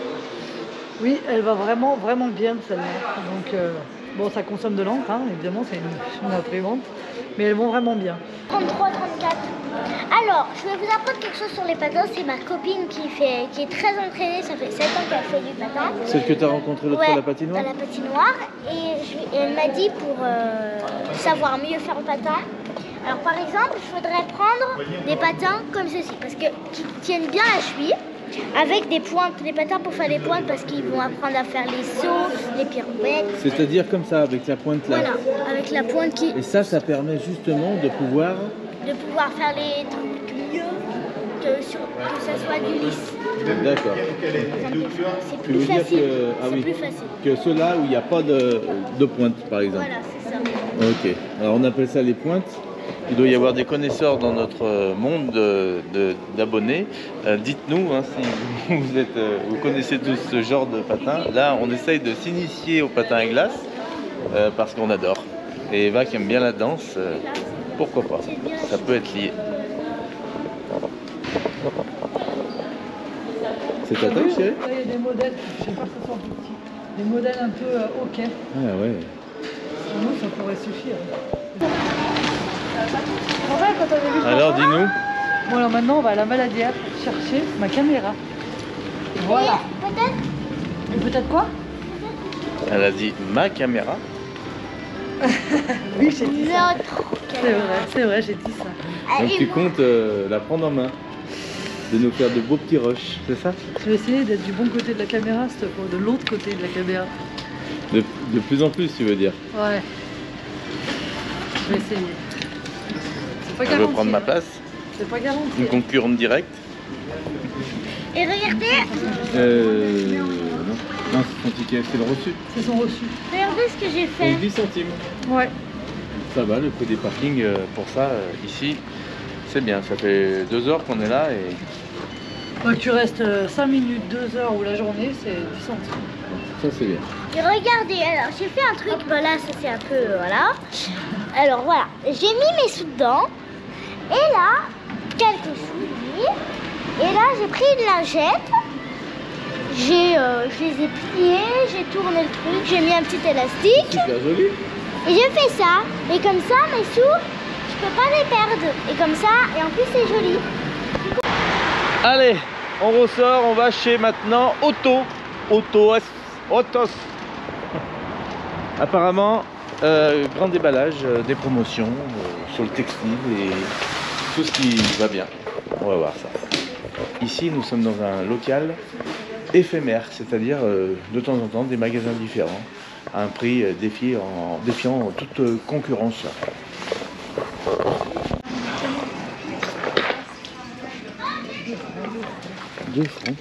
Oui, elle va vraiment bien celle-là. Donc bon, ça consomme de l'encre, hein, évidemment, c'est une imprimante, mais elles vont vraiment bien. 33, 34. Alors, je vais vous apprendre quelque chose sur les patins. C'est ma copine qui est très entraînée. Ça fait 7 ans qu'elle fait du patin. celle que tu as rencontrée l'autre fois à la patinoire? à la patinoire. Et elle m'a dit pour savoir mieux faire le patin. Alors, par exemple, il faudrait prendre des patins comme ceci, parce que qui tiennent bien la cheville. Avec des pointes, des patins pour faire les pointes, parce qu'ils vont apprendre à faire les sauts, les pirouettes. C'est-à-dire comme ça, avec la pointe là. Voilà, avec la pointe qui... Et ça permet justement de pouvoir... faire les trucs mieux, que ça soit du lisse. D'accord. C'est Tu plus veux dire facile. que, ah C'est oui, plus facile. que ceux-là où il n'y a pas de pointe, par exemple. Voilà, c'est ça. Ok. Alors on appelle ça les pointes. Il doit y avoir des connaisseurs dans notre monde d'abonnés. Dites-nous hein, si vous connaissez tous ce genre de patin. Là, on essaye de s'initier au patin à glace parce qu'on adore. Et Eva qui aime bien la danse, pourquoi pas? Ça peut être lié. C'est ta taille, chérie? Là, il y a des modèles, je sais pas si ça sent plus petit. Des modèles un peu hockey. Ah ouais. Pour nous, ça pourrait suffire. En fait, quand on a vu le Alors, papa, dis-nous. Bon, alors maintenant, on va à la maladière chercher ma caméra. Voilà. Peut-être Et peut-être quoi? Elle a dit ma caméra. Oui, j'ai dit ça. notre C'est vrai, j'ai dit ça. Donc tu comptes la prendre en main, de nous faire de beaux petits rushs, c'est ça? Je vais essayer d'être du bon côté de la caméra, cette fois, de l'autre côté de la caméra. De plus en plus, tu veux dire? Ouais. Je vais essayer. C'est pas Elle garanti. veut prendre ma hein. place? C'est pas garanti. Une concurrente directe? Et regardez, Non, c'est son ticket, c'est le reçu. C'est son reçu. regardez ce que j'ai fait. Donc 10 centimes. Ouais. Ça va, le prix des parkings pour ça, ici, c'est bien. Ça fait 2 heures qu'on est là et Donc tu restes 5 minutes, 2 heures ou la journée, c'est 10 centimes. ça c'est bien. Et regardez, alors j'ai fait un truc, bah là ça c'est un peu, voilà. Alors voilà, j'ai mis mes sous dedans. Et là, quelques sous. Et là j'ai pris une lingette. Je les ai pliés, j'ai tourné le truc, j'ai mis un petit élastique. Super joli. Et je fais ça. Et comme ça, mes sous, je peux pas les perdre. Et comme ça, et en plus c'est joli. Allez, on ressort, on va chez maintenant Autos. Apparemment, grand déballage, des promotions sur le textile et tout ce qui va bien. On va voir ça. Ici, nous sommes dans un local éphémère, c'est-à-dire de temps en temps des magasins différents à un prix défiant toute concurrence. 2 francs.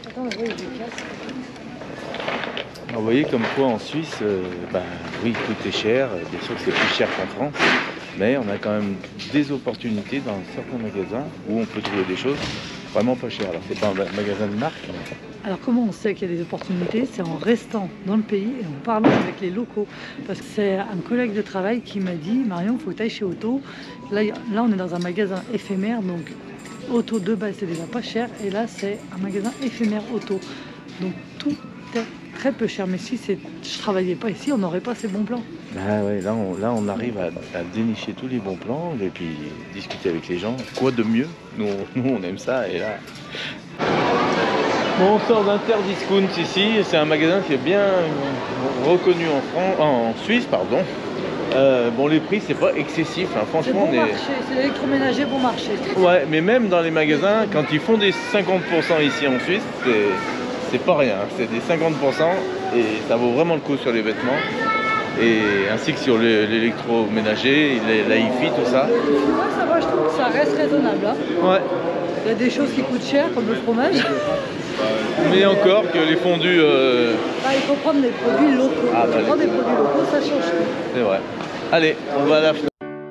Alors, vous voyez comme quoi en Suisse, oui, tout est cher. Bien sûr que c'est plus cher qu'en France, mais on a quand même des opportunités dans certains magasins où on peut trouver des choses vraiment pas chères. Alors c'est pas un magasin de marque. Mais... Alors comment on sait qu'il y a des opportunités? C'est en restant dans le pays et en parlant avec les locaux. Parce que c'est un collègue de travail qui m'a dit « Marion, il faut que tu ailles chez Auto ». Là, on est dans un magasin éphémère, donc Auto de base c'est déjà pas cher. Et là, c'est un magasin éphémère Auto. Donc tout coûtait très peu cher. Mais si je travaillais pas ici, on n'aurait pas ces bons plans. Ah ouais, là on arrive à dénicher tous les bons plans et puis discuter avec les gens. Quoi de mieux? Nous on aime ça et là... Bon, on sort d'Interdiscount ici, c'est un magasin qui est bien reconnu en Suisse, pardon. Bon, les prix c'est pas excessif, hein. Franchement c'est bon marché, c'est l'électroménager bon marché. Ouais, mais même dans les magasins, quand ils font des 50% ici en Suisse, c'est pas rien, c'est des 50% et ça vaut vraiment le coup sur les vêtements. Et ainsi que sur l'électroménager, la hi-fi, tout ça. Ouais, ça va, je trouve que ça reste raisonnable. Hein. Ouais. Il y a des choses qui coûtent cher, comme le fromage. Mais encore que les fondus... il faut prendre des produits locaux. Ah, bah, prendre des produits locaux, ça change tout. C'est vrai. Allez, on va à la FNAC.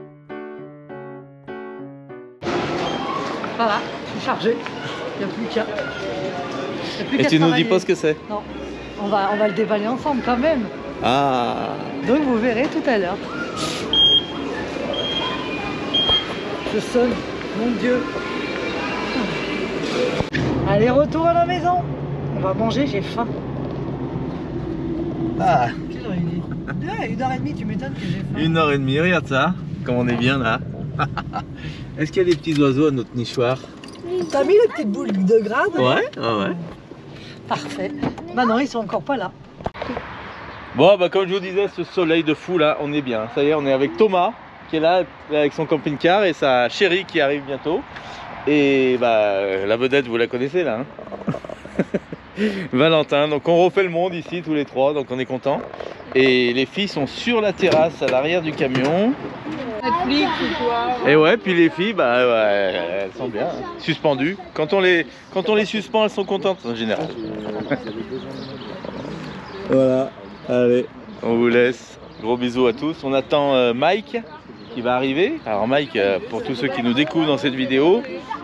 Voilà, je suis chargé. Il n'y a plus qu'à. Et tu nous dis pas ce que c'est? Non. On va le déballer ensemble quand même. Ah. Donc vous verrez tout à l'heure. Je sonne, mon Dieu. Allez, retour à la maison. On va manger, j'ai faim. Ah. Quelle heure il est? 1h30, tu m'étonnes que j'ai faim. 1h30, regarde ça. Comme on est bien là. Est-ce qu'il y a des petits oiseaux à notre nichoir? T'as mis les petites boules de gras? Ouais. Parfait. Bah non, ils sont encore pas là. Bon, bah comme je vous disais, ce soleil de fou là, on est bien. Ça y est, on est avec Thomas qui est là avec son camping-car et sa chérie qui arrive bientôt. Et bah la vedette, vous la connaissez là, hein. Valentin. Donc on refait le monde ici tous les trois, donc on est content. Et les filles sont sur la terrasse à l'arrière du camion. Netflix ou quoi? Et ouais, puis les filles, bah ouais, elles sont bien, hein, suspendues. Quand on les suspend, elles sont contentes en général. Voilà, allez, on vous laisse. Gros bisous à tous. On attend Mike qui va arriver. Alors Mike, pour tous ceux qui nous découvrent dans cette vidéo,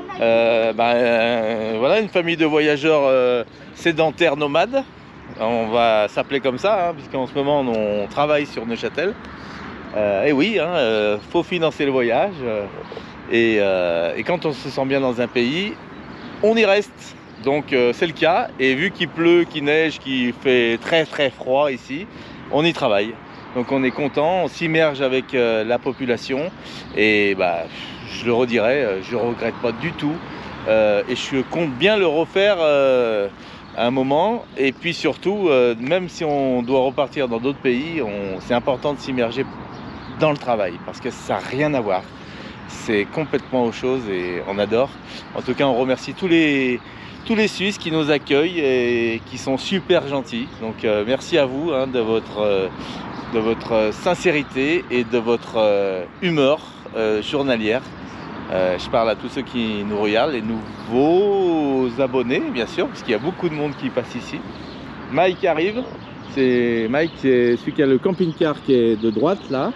voilà, une famille de voyageurs sédentaires nomades. On va s'appeler comme ça, hein, puisqu'en ce moment on travaille sur Neuchâtel. Et oui, faut financer le voyage. Et quand on se sent bien dans un pays, on y reste. Donc c'est le cas. Et vu qu'il pleut, qu'il neige, qu'il fait très très froid ici, on y travaille. Donc on est content, on s'immerge avec la population. Et bah, je le redirai, je ne regrette pas du tout. Et je compte bien le refaire à un moment. Et puis surtout, même si on doit repartir dans d'autres pays, c'est important de s'immerger dans le travail parce que ça n'a rien à voir. C'est complètement autre chose et on adore. En tout cas, on remercie tous les Suisses qui nous accueillent et qui sont super gentils. Donc merci à vous de votre sincérité et de votre humeur journalière. Je parle à tous ceux qui nous regardent, les nouveaux abonnés bien sûr, parce qu'il y a beaucoup de monde qui passe ici. Mike arrive. Mike, c'est celui qui a le camping-car qui est de droite là.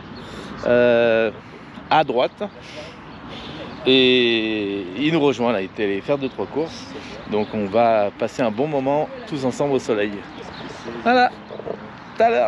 À droite, et il nous rejoint là, il était allé faire 2-3 courses, donc on va passer un bon moment tous ensemble au soleil. Voilà, tout à l'heure.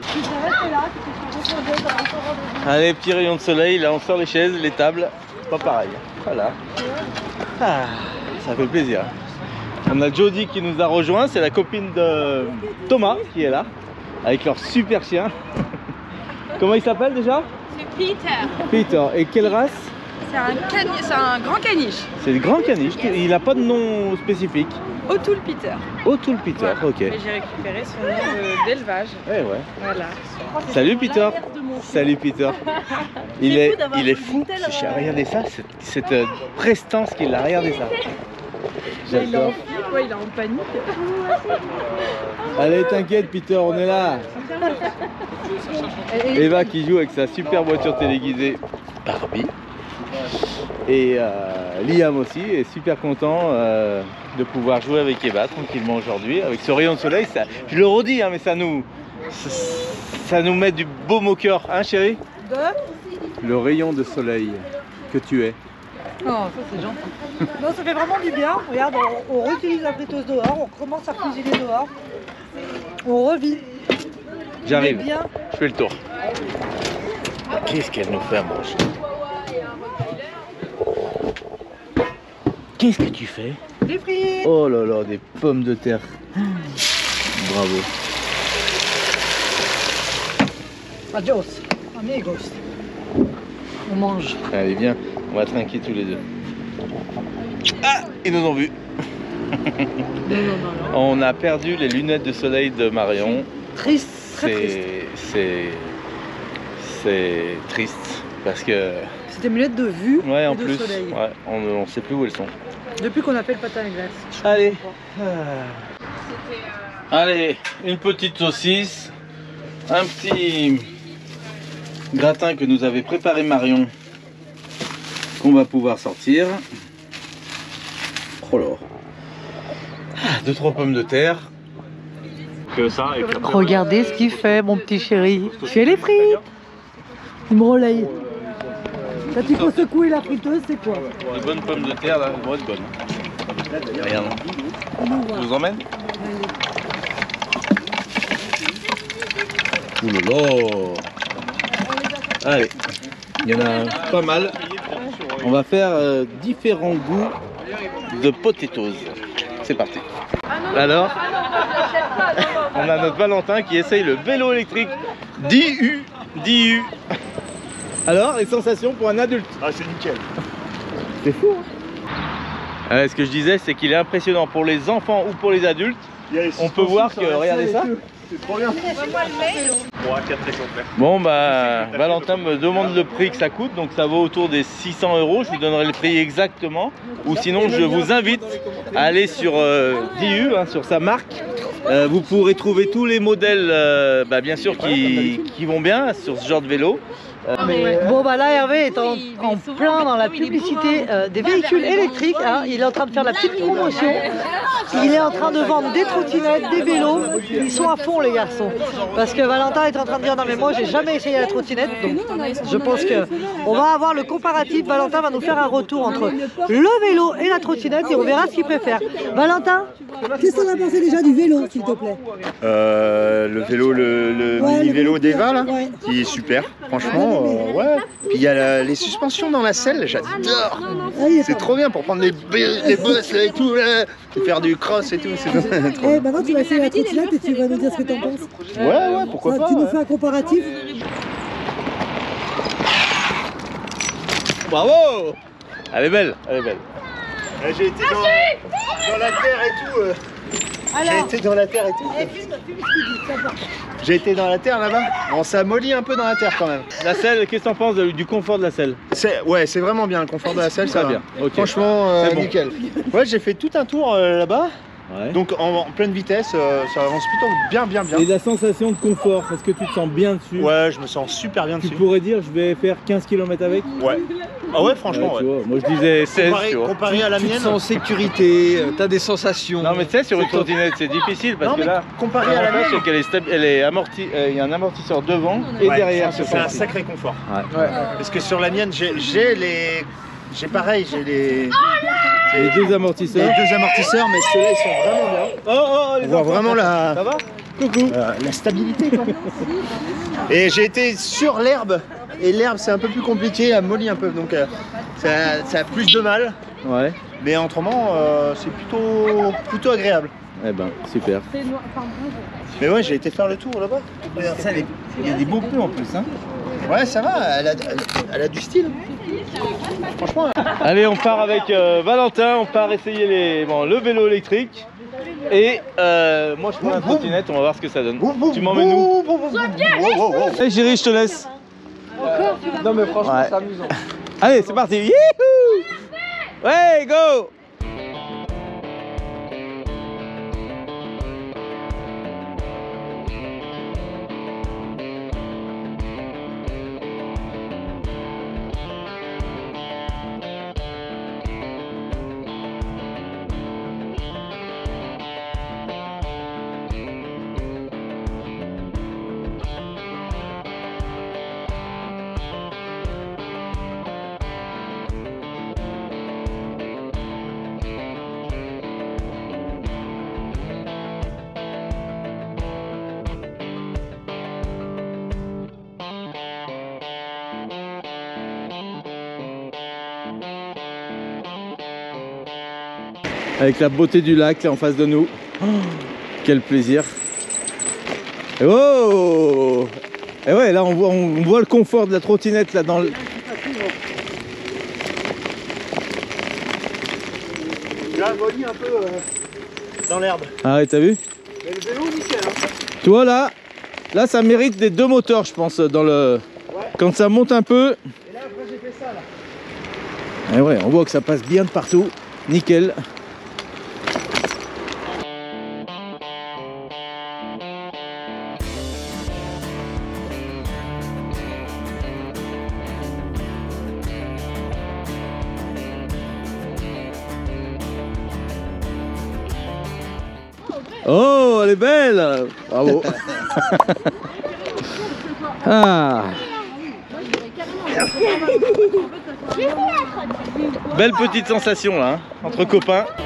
Allez, petit rayon de soleil, là on sort les chaises, les tables, pas pareil. Voilà, ça fait plaisir. On a Jodie qui nous a rejoint, c'est la copine de Thomas qui est là, avec leur super chien. Comment il s'appelle déjà? C'est Peter. Peter. Et quelle race? C'est un grand caniche. C'est le grand caniche. Yes. Il n'a pas de nom spécifique. O'Toole Peter. O'Toole Peter, voilà. Ok. Et j'ai récupéré son nom d'élevage. Ouais. Voilà. Salut Peter. Salut Peter. Il est fou. Regardez ça, cette prestance qu'il a. Regardez ça. J'adore. Il est en panique. Allez, t'inquiète Peter, on est là. Eva qui joue avec sa super voiture téléguidée Barbie. Et Liam aussi est super content de pouvoir jouer avec Eva tranquillement aujourd'hui. Avec ce rayon de soleil, ça, je le redis, mais ça nous met du baume au cœur, hein chérie? Le rayon de soleil que tu es. Oh, ça c'est gentil. Non, ça fait vraiment du bien. Regarde, on réutilise la friteuse dehors, on commence à cuisiner dehors. On revit. J'arrive, je fais le tour. Qu'est-ce qu'elle nous fait à manger? Qu'est-ce que tu fais? Des frites. Oh là là, des pommes de terre Bravo. Adios, amigos. On mange. Allez, viens, on va trinquer tous les deux. Ah, ils nous ont vus. Non. On a perdu les lunettes de soleil de Marion. Triste, très triste. C'est triste parce que. C'est des lunettes de vue Ouais, et en de plus. soleil. Ouais, on sait plus où elles sont. Depuis qu'on appelle patin à glace. Allez. Allez, une petite saucisse, un petit gratin que nous avait préparé Marion, qu'on va pouvoir sortir. Oh là. 2-3 pommes de terre. Que ça, et puis après, Regardez ce qu'il fait, mon petit chéri. Fais les frites. Il me relaye. Quand il faut secouer la friteuse, c'est quoi? les bonnes pommes de terre là, elles vont être bonnes. Regarde. Je vous emmène. Ouh là là. Allez, il y en a pas mal. On va faire différents goûts de potatoes. C'est parti. Alors, on a notre Valentin qui essaye le vélo électrique DU. Alors, les sensations pour un adulte? Ah, c'est nickel. C'est fou, hein. Ce que je disais, c'est qu'il est impressionnant pour les enfants ou pour les adultes. On peut voir que, regardez ça. C'est trop bien. Bon, 4 exemplaires. Bon bah, Valentin me demande le prix que ça coûte, donc ça vaut autour des 600 €. Je vous donnerai le prix exactement. Ou sinon, je vous invite à aller sur DU, hein, sur sa marque. Vous pourrez trouver tous les modèles, bien sûr, qui vont bien sur ce genre de vélo. Bon bah là Hervé est en plein dans la publicité des véhicules électriques, hein. Il est en train de faire la petite promotion. Il est en train de vendre des trottinettes, des vélos. Ils sont à fond les garçons. Parce que Valentin est en train de dire non mais moi j'ai jamais essayé la trottinette. Donc je pense que on va avoir le comparatif. Valentin va nous faire un retour entre le vélo et la trottinette et on verra ce qu'il préfère. Valentin, qu'est-ce qu'on a pensé déjà du vélo s'il te plaît? Le vélo, le mini vélo d'Eva là, qui est super, franchement. Ouais. Puis il y a les suspensions dans la selle, j'adore. C'est trop bien pour prendre les bosses et tout, là, et faire du cross et tout. Eh, maintenant tu vas essayer la trottinette et tu vas nous dire ce que t'en penses. Ouais, pourquoi pas. Tu nous fais un comparatif. Bravo! Elle est belle, elle est belle. J'ai été dans la terre et tout. J'ai été dans la terre et tout. J'ai été dans la terre là-bas. Bon, ça mollit un peu dans la terre quand même. La selle, qu'est-ce que t'en penses du confort de la selle? Ouais, c'est vraiment bien le confort de la selle, ça va bien. Okay. Franchement, bon. nickel. Ouais, j'ai fait tout un tour là-bas. Ouais. Donc en pleine vitesse, ça avance plutôt bien. Et la sensation de confort, est-ce que tu te sens bien dessus? Ouais, je me sens super bien Tu dessus. pourrais dire je vais faire 15 km avec? Ouais. Ah ouais, franchement, tu vois, moi je disais 16, tu vois. Comparé à la mienne. Tu te sens en sécurité, t'as des sensations. Non mais tu sais, sur une trottinette c'est difficile parce Non, que mais là, comparé à la mienne, c'est qu'elle est, elle est amortie, il y a un amortisseur devant et ouais, derrière. ça, c'est un sacré confort. Ouais. Parce que sur la mienne, j'ai les Les deux amortisseurs. mais ceux-là ils sont vraiment bien. Oh, On voit vraiment Ça va? Coucou. la stabilité quoi. Et j'ai été sur l'herbe. Et l'herbe c'est un peu plus compliqué, elle mollit un peu. Donc ça a plus de mal. Ouais. Mais autrement c'est plutôt agréable. Eh ben, super. Mais ouais, j'ai été faire le tour là-bas. Il y a des beaux pneus en plus, hein. Ouais, ça va, elle a du style. Franchement. Allez, on part avec Valentin, on part essayer le vélo électrique. Et moi je prends la trottinette, on va voir ce que ça donne. Tu m'emmènes où? Allez chérie, je te laisse. Non mais franchement, Ouais. c'est amusant. Allez, c'est parti. Youhou! Ouais, go! Avec la beauté du lac là en face de nous. Oh, quel plaisir. Oh! Et ouais, là on voit le confort de la trottinette là dans le... Là, volis un peu dans l'herbe. Ah ouais, t'as vu? Mais le vélo, nickel. Hein. Tu vois là ça mérite des 2 moteurs, je pense, dans le... Ouais. Quand ça monte un peu. Et là après j'ai fait ça là. Et ouais, on voit que ça passe bien de partout. Nickel. Oh, elle est belle! Bravo! Ah. Belle petite sensation là, hein, entre copains.